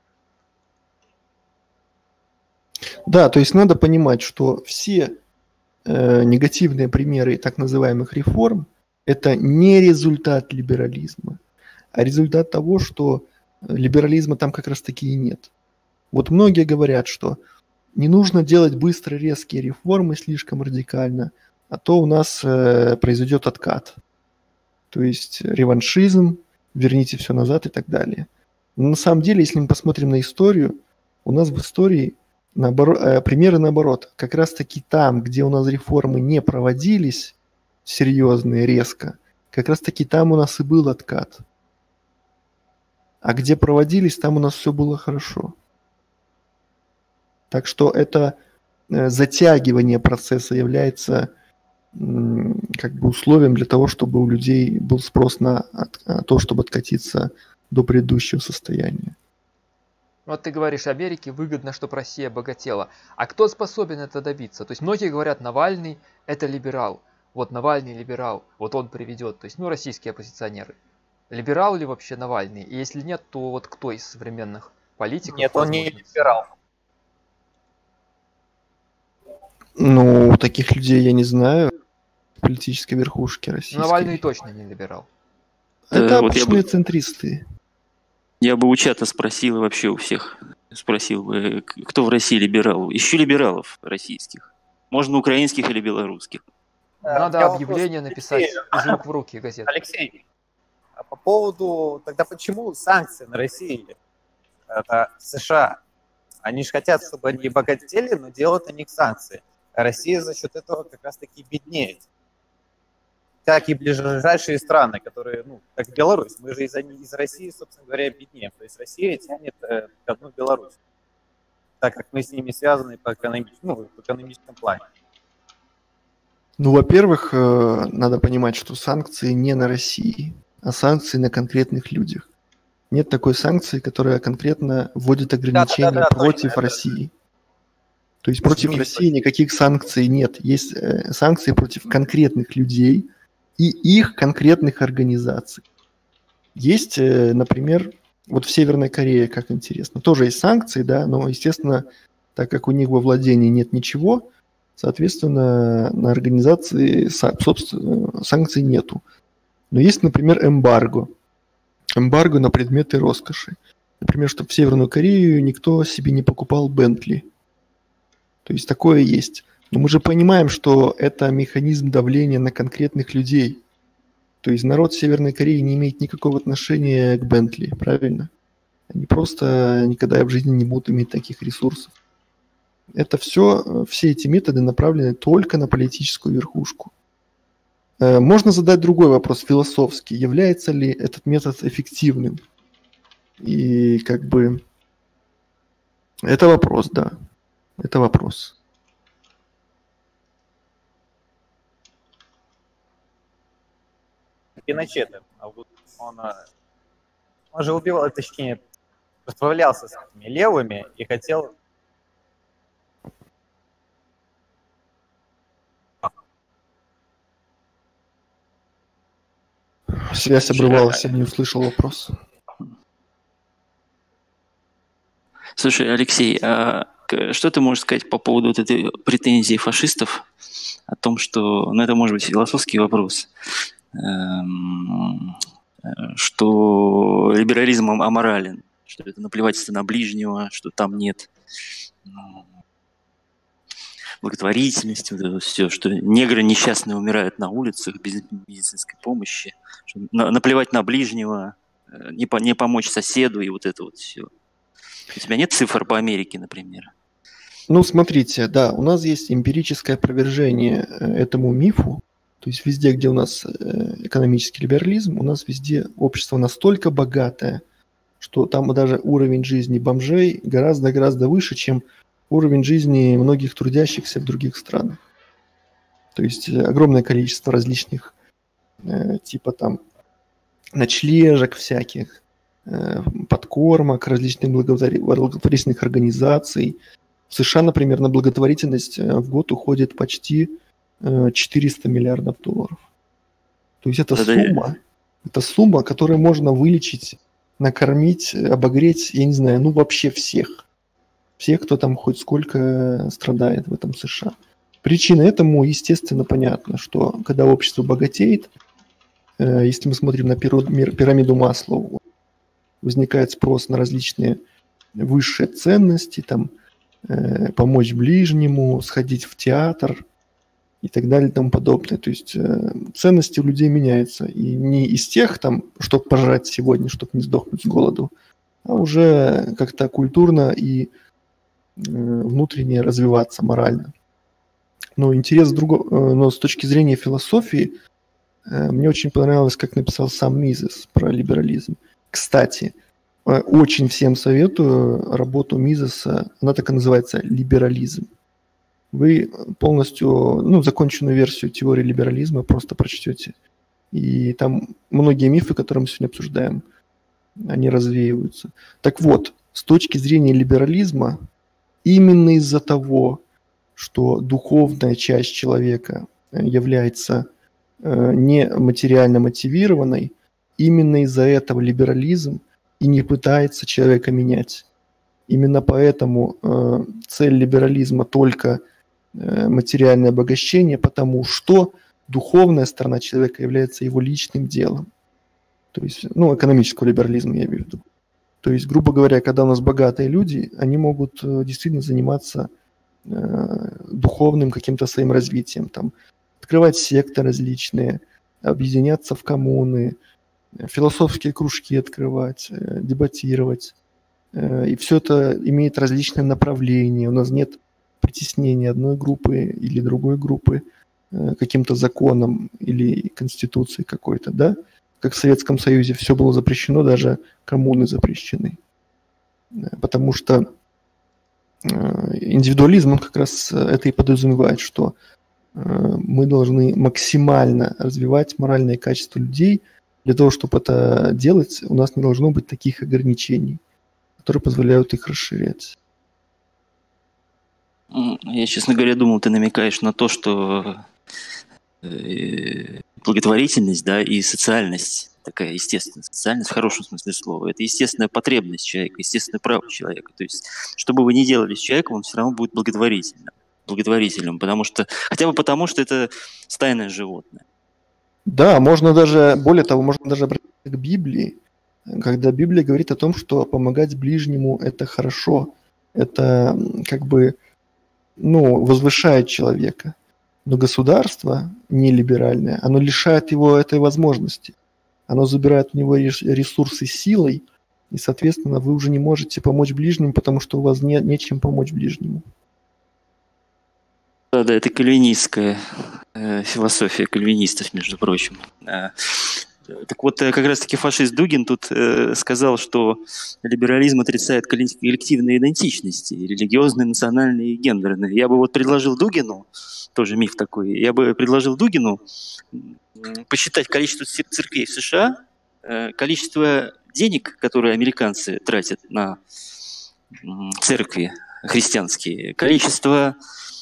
Да, то есть надо понимать, что все негативные примеры так называемых реформ – это не результат либерализма, а результат того, что либерализма там как раз таки и нет. Вот многие говорят, что не нужно делать быстро резкие реформы слишком радикально, а то у нас произойдет откат. То есть реваншизм, верните все назад и так далее. Но на самом деле, если мы посмотрим на историю, у нас в истории примеры наоборот. Как раз-таки там, где у нас реформы не проводились серьезные, резко, как раз-таки там у нас и был откат. А где проводились, там у нас все было хорошо. Так что это затягивание процесса является как бы условием для того, чтобы у людей был спрос на то, чтобы откатиться до предыдущего состояния. Вот ты говоришь, Америке выгодно, чтобы Россия богатела. А кто способен это добиться? То есть многие говорят, Навальный – это либерал. Вот Навальный либерал, вот он приведет. То есть, российские оппозиционеры. Либерал ли вообще Навальный? И если нет, то вот кто из современных политиков? Нет, он не либерал. Ну, таких людей я не знаю. Политической верхушки российской. Навальный точно не либерал. Это обычные центристы. Я бы у чата спросил, и вообще у всех спросил бы, кто в России либерал. Ищу либералов российских. Можно украинских или белорусских. Надо объявление написать из рук в руки газет. Алексей, по поводу, тогда почему санкции на Россию? Это США. Они же хотят, чтобы они богатели, но делают на них санкции. А Россия за счет этого как раз-таки беднеет. Как и ближайшие страны, которые, как Беларусь. Мы же из России, собственно говоря, беднеем. То есть Россия тянет к одну Беларусь, так как мы с ними связаны в экономическом плане. Во-первых, надо понимать, что санкции не на России, а санкции на конкретных людях. Нет такой санкции, которая конкретно вводит ограничения против России. То есть против России никаких санкций нет. Есть санкции против конкретных людей и их конкретных организаций. Есть, например, вот в Северной Корее, как интересно, тоже есть санкции, да, но, естественно, так как у них во владении нет ничего, соответственно, на организации, собственно, санкций нету. Но есть, например, эмбарго. Эмбарго на предметы роскоши. Например, чтобы в Северную Корею никто себе не покупал Бентли. То есть такое есть. Но мы же понимаем, что это механизм давления на конкретных людей. То есть народ Северной Кореи не имеет никакого отношения к Бентли, правильно? Они просто никогда в жизни не будут иметь таких ресурсов. Это все эти методы направлены только на политическую верхушку. Можно задать другой вопрос, философский. Является ли этот метод эффективным? И как бы это вопрос, да. Это вопрос. Пиночет, он же убивал, точнее, расправлялся с этими левыми и хотел... Связь обрывалась, я не услышал вопрос. Слушай, Алексей, а что ты можешь сказать по поводу вот этой претензии фашистов о том, что, это может быть философский вопрос, что либерализм аморален, что это наплевательство на ближнего, что там нет благотворительности, вот это все, что негры несчастные умирают на улицах без медицинской помощи, что наплевать на ближнего, не помочь соседу и вот это вот все. У тебя нет цифр по Америке, например? Смотрите, да, у нас есть эмпирическое опровержение этому мифу. То есть везде, где у нас экономический либерализм, у нас везде общество настолько богатое, что там даже уровень жизни бомжей гораздо-гораздо выше, чем уровень жизни многих трудящихся в других странах. То есть огромное количество различных типа там ночлежек всяких, подкормок, различных благотворительных организаций. В США, например, на благотворительность в год уходит почти 400 миллиардов долларов. То есть это сумма, которую можно вылечить, накормить, обогреть, я не знаю, вообще всех. Всех, кто там хоть сколько страдает в этом США. Причина этому, естественно, понятна, что когда общество богатеет, если мы смотрим на пирамиду Маслоу, возникает спрос на различные высшие ценности, там, помочь ближнему, сходить в театр и так далее и тому подобное. То есть ценности у людей меняются. И не из тех, там, чтобы пожрать сегодня, чтобы не сдохнуть с голоду, а уже как-то культурно и внутренне развиваться морально. Но интерес но с точки зрения философии мне очень понравилось, как написал сам Мизес про либерализм. Кстати, очень всем советую работу Мизеса, она так и называется «Либерализм». Вы полностью, законченную версию теории либерализма просто прочтете. И там многие мифы, которые мы сегодня обсуждаем, они развеиваются. Так вот, с точки зрения либерализма, именно из-за того, что духовная часть человека является не материально мотивированной, именно из-за этого либерализм и не пытается человека менять. Именно поэтому цель либерализма только материальное обогащение, потому что духовная сторона человека является его личным делом. То есть, экономического либерализма я имею в виду. То есть, грубо говоря, когда у нас богатые люди, они могут действительно заниматься духовным каким-то своим развитием, там, открывать секты различные, объединяться в коммуны, философские кружки открывать, дебатировать. И все это имеет различные направления. У нас нет притеснения одной группы или другой группы каким-то законом или конституцией какой-то, да? Как в Советском Союзе все было запрещено, даже коммуны запрещены. Потому что индивидуализм, он как раз это и подразумевает, что мы должны максимально развивать моральные качества людей. Для того, чтобы это делать, у нас не должно быть таких ограничений, которые позволяют их расширять. Я, честно говоря, думал, ты намекаешь на то, что благотворительность, да, и социальность, такая естественная социальность в хорошем смысле слова, это естественная потребность человека, естественное право человека. То есть, что бы вы ни делали с человеком, он все равно будет благотворительным, хотя бы потому, что это стайное животное. Да, можно даже, более того, можно даже обратиться к Библии, когда Библия говорит о том, что помогать ближнему – это хорошо, это как бы, возвышает человека. Но государство нелиберальное, оно лишает его этой возможности. Оно забирает у него ресурсы силой, и, соответственно, вы уже не можете помочь ближнему, потому что у вас нечем помочь ближнему. Да, это кальвинистская философия кальвинистов, между прочим. Так вот, как раз-таки фашист Дугин тут сказал, что либерализм отрицает коллективные идентичности, религиозные, национальные и гендерные. Я бы предложил Дугину, тоже миф такой, я бы предложил Дугину посчитать количество церквей в США, количество денег, которые американцы тратят на церкви христианские, количество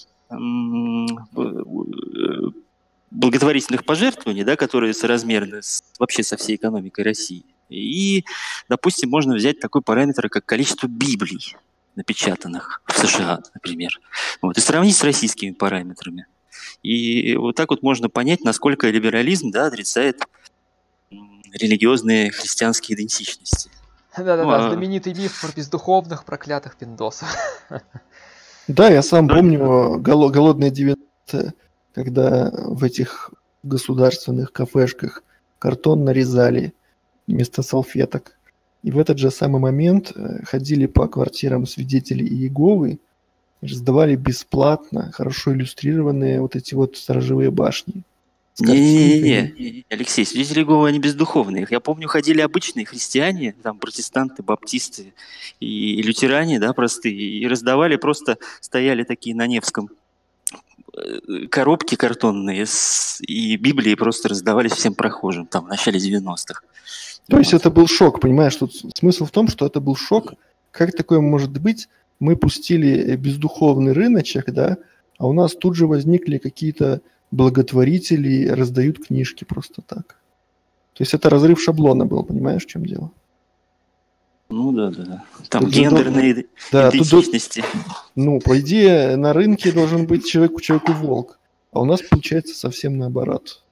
благотворительных пожертвований, да, которые соразмерны вообще со всей экономикой России. И, допустим, можно взять такой параметр, как количество Библий, напечатанных в США, например. И сравнить с российскими параметрами. И вот так вот можно понять, насколько либерализм, да, отрицает религиозные христианские идентичности. Да-да-да, знаменитый миф про бездуховных проклятых пиндосов. Да, я сам помню голодные 90-е, когда в этих государственных кафешках картон нарезали вместо салфеток. И в этот же самый момент ходили по квартирам свидетелей Иеговы, раздавали бесплатно хорошо иллюстрированные вот эти вот сторожевые башни. Не, Алексей, свидетели Иеговы, они бездуховные. Я помню, ходили обычные христиане, там протестанты, баптисты и лютеране, да, простые, и раздавали, просто стояли такие на Невском коробки картонные и Библии просто раздавались всем прохожим там в начале 90-х. То есть это был шок, понимаешь? Тут смысл в том, что это был шок. Как такое может быть? Мы пустили бездуховный рыночек, да, а у нас тут же возникли какие-то благотворители, раздают книжки просто так. То есть это разрыв шаблона был, понимаешь, в чем дело? Да. Там тут гендерные идентичности. По идее, на рынке должен быть человеку волк. А у нас получается совсем наоборот.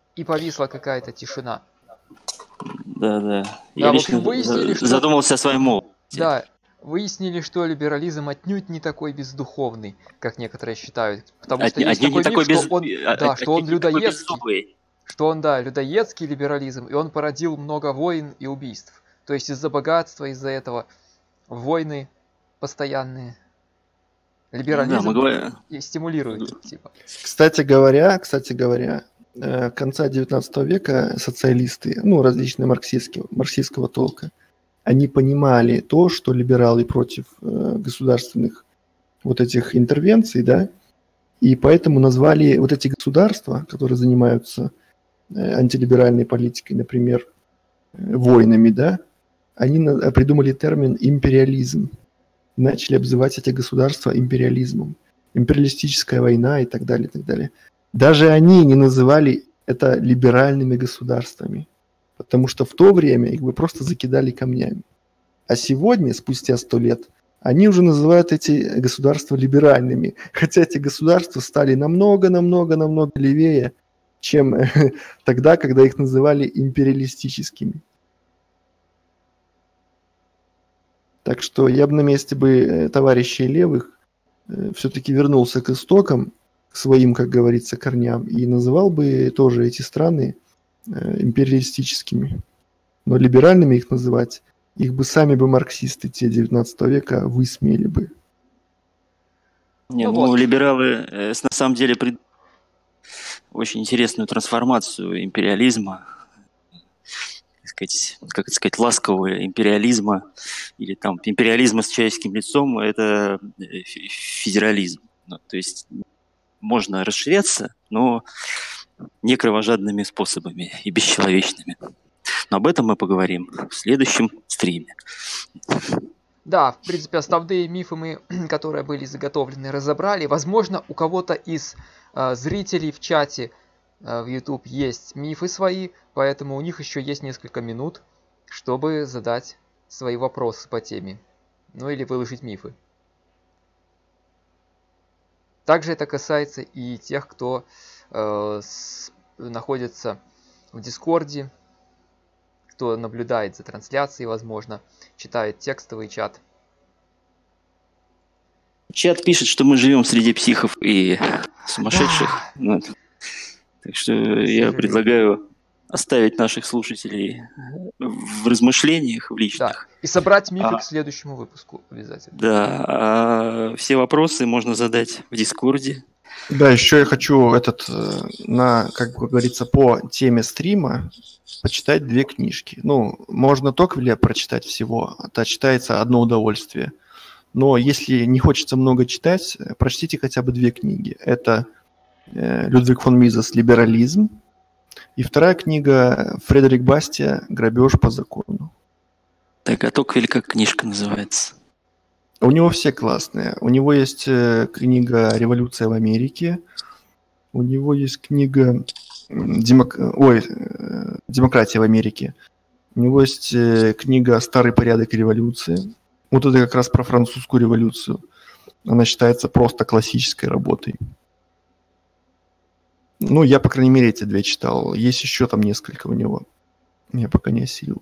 и повисла какая-то тишина. Да. Да, Я в общем, лично выяснили, что... задумался о своем молоде. Да, выяснили, что либерализм отнюдь не такой бездуховный, как некоторые считают. Потому что есть Отнюдь не такой миф, такой что он, да, что он отнюдь не такой людоедский. беззубый. Что он, да, людоедский либерализм, и он породил много войн и убийств. То есть из-за богатства, из-за этого войны постоянные. Да, Либерализм мы говорим. и стимулирует, типа. Кстати говоря, конца 19 века социалисты, ну, различные марксистского толка, они понимали то, что либералы против государственных вот этих интервенций, да, и поэтому назвали вот эти государства, которые занимаются антилиберальной политикой, например, войнами, да, они придумали термин империализм, начали обзывать эти государства империализмом, империалистическая война и так далее, и так далее. Даже они не называли это либеральными государствами, потому что в то время их бы просто закидали камнями. А сегодня, спустя 100 лет, они уже называют эти государства либеральными, хотя эти государства стали намного левее, чем тогда, когда их называли империалистическими. Так что я бы на месте товарищей левых все-таки вернулся к истокам, к своим, как говорится, корням, и называл бы тоже эти страны империалистическими. Но либеральными их называть, их бы сами марксисты те 19 века высмеяли бы. Либералы на самом деле очень интересную трансформацию империализма, как это сказать, ласкового империализма или там империализма с человеческим лицом, это федерализм. То есть можно расширяться, но не кровожадными способами и бесчеловечными. Но об этом мы поговорим в следующем стриме. Да, в принципе, основные мифы мы, которые были заготовлены, разобрали. Возможно, у кого-то из зрителей в чате в YouTube есть мифы свои, поэтому у них еще есть несколько минут, чтобы задать свои вопросы по теме. Ну или выложить мифы. Также это касается и тех, кто находится в Дискорде, кто наблюдает за трансляцией, возможно, читает текстовый чат. Чат пишет, что мы живем среди психов и сумасшедших. Да. Так что я предлагаю оставить наших слушателей в размышлениях, в личных. Да. И собрать мифы к следующему выпуску обязательно. Да, все вопросы можно задать в Дискорде. Да, еще я хочу как говорится, по теме стрима почитать 2 книжки. Ну, можно Токвеля прочитать всего, это читается одно удовольствие. Но если не хочется много читать, прочтите хотя бы 2 книги. Это Людвиг фон Мизес «Либерализм» и вторая книга Фредерик Бастиа «Грабеж по закону». Так, а Токвель как книжка называется? У него все классные. У него есть книга «Революция в Америке», у него есть книга «Демократия в Америке», у него есть книга «Старый порядок революции». Вот это как раз про французскую революцию. Она считается просто классической работой. Ну, я, по крайней мере, эти 2 читал. Есть еще там несколько у него. Я пока не осилил.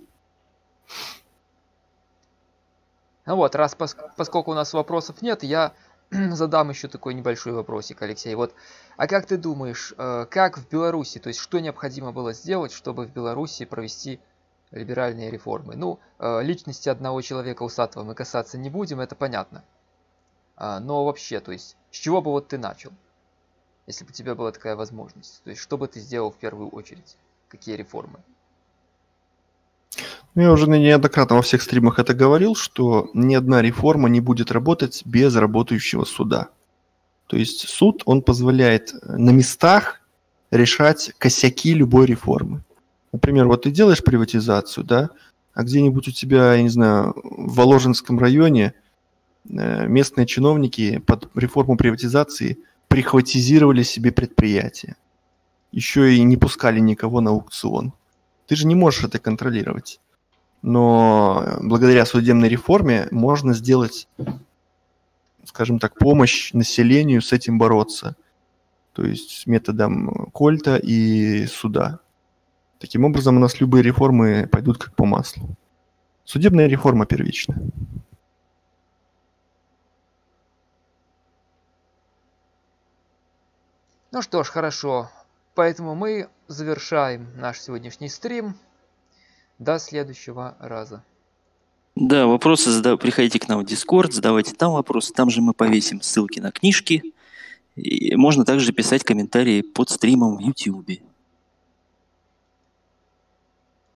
Ну вот, поскольку у нас вопросов нет, я задам еще такой небольшой вопросик, Алексей. Вот, а как ты думаешь, как в Беларуси, то есть что необходимо было сделать, чтобы в Беларуси провести либеральные реформы? Ну, личности одного человека усатого мы касаться не будем, это понятно. Но вообще, то есть, с чего бы вот ты начал, если бы у тебя была такая возможность? То есть, что бы ты сделал в первую очередь? Какие реформы? Я уже неоднократно во всех стримах это говорил, что ни одна реформа не будет работать без работающего суда. То есть суд, он позволяет на местах решать косяки любой реформы. Например, вот ты делаешь приватизацию, да, а где-нибудь у тебя, я не знаю, в Воложенском районе местные чиновники под реформу приватизации прихватизировали себе предприятие. Еще и не пускали никого на аукцион. Ты же не можешь это контролировать. Но благодаря судебной реформе можно сделать, скажем так, помощь населению с этим бороться. то есть методом Кольта и суда. Таким образом, у нас любые реформы пойдут как по маслу. Судебная реформа первична. Ну что ж, хорошо. Поэтому мы завершаем наш сегодняшний стрим. До следующего раза. Да, вопросы приходите к нам в Discord, задавайте там вопросы. Там же мы повесим ссылки на книжки. И можно также писать комментарии под стримом в YouTube.